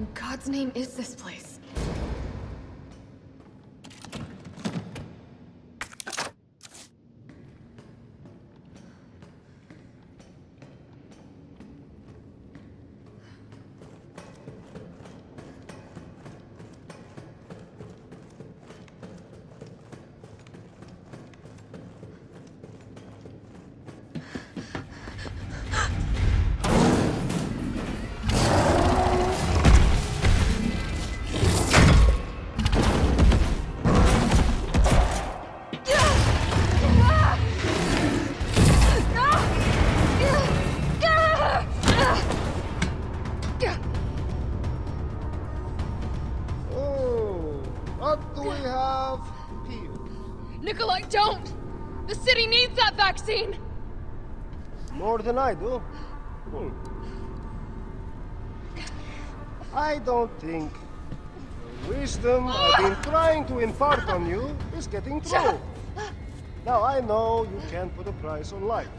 in God's name is this place? Nicholai, don't! The city needs that vaccine! More than I do. I don't think the wisdom I've been trying to impart on you is getting through. Now, I know you can't put a price on life.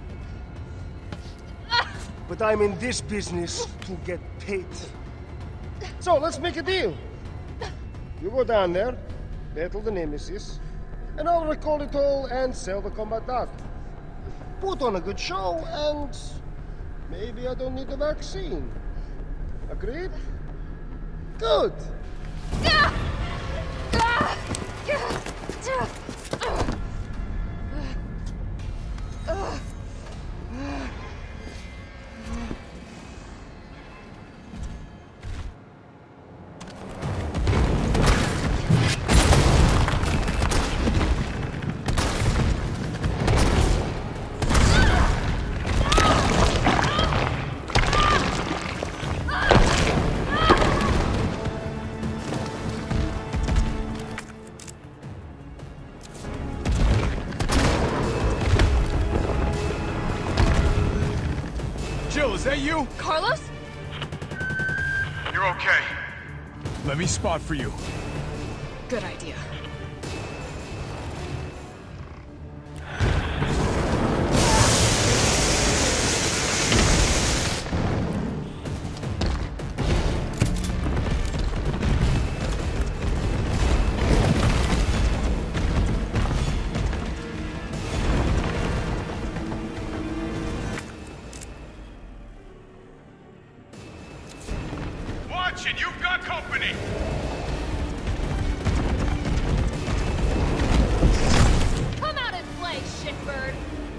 But I'm in this business to get paid. So, let's make a deal. You go down there, battle the Nemesis, and I'll recall it all and sell the combat dog. Put on a good show, and maybe I don't need the vaccine. Agreed? Good! Is that you? Carlos? You're okay. Let me spot for you. Good idea. You've got company! Come out and play, shitbird!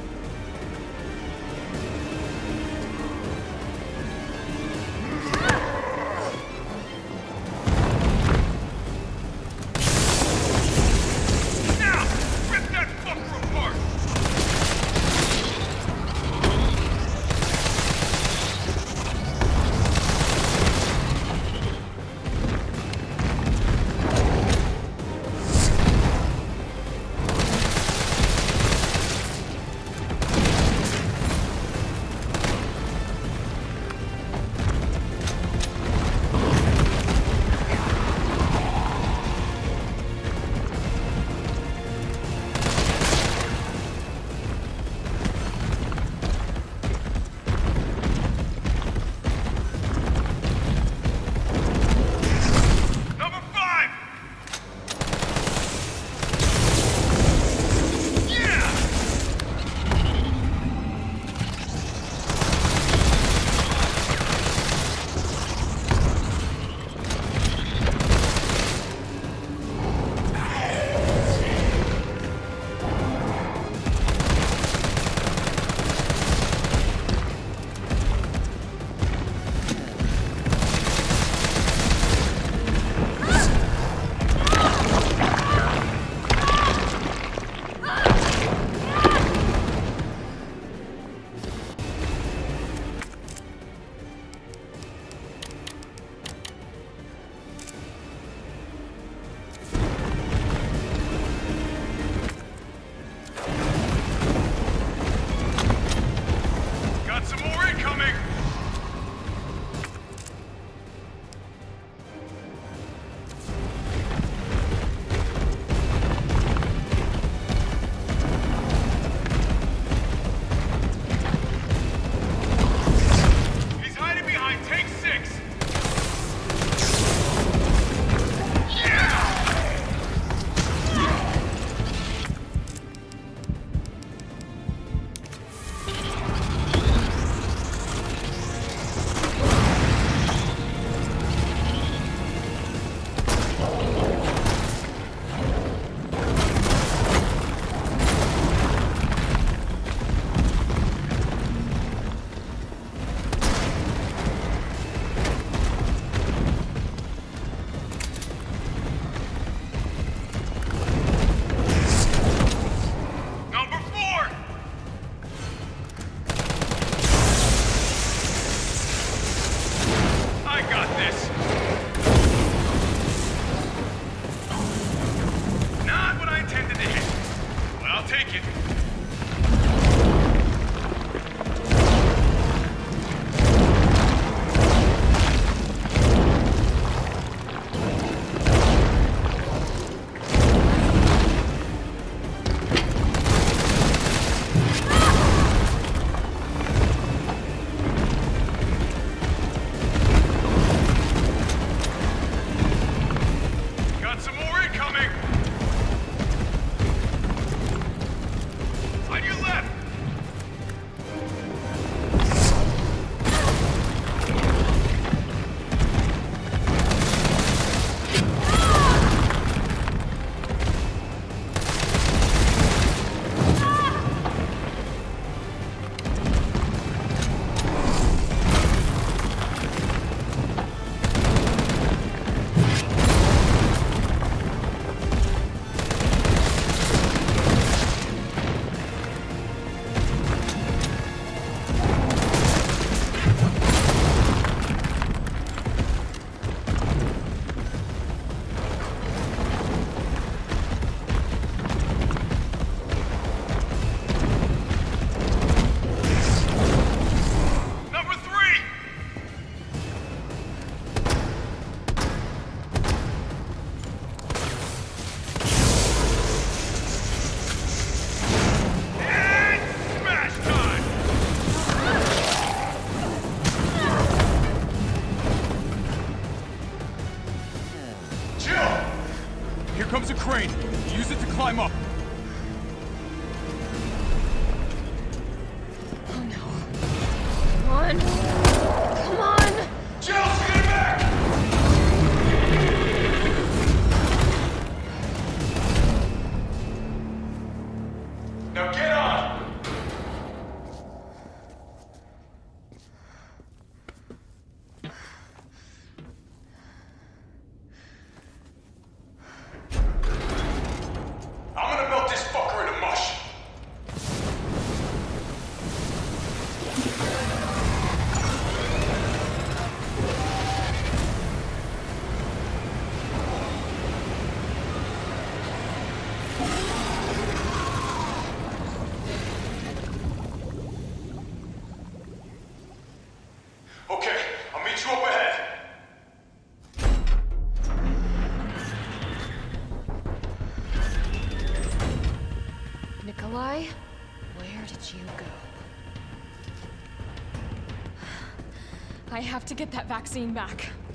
Now! Rip that fucker apart! on! Come on! Chelsea, get back! Now get on! I'm gonna melt this fucker into mush. Okay, I'll meet you up ahead. Nicholai, where did you go? I have to get that vaccine back.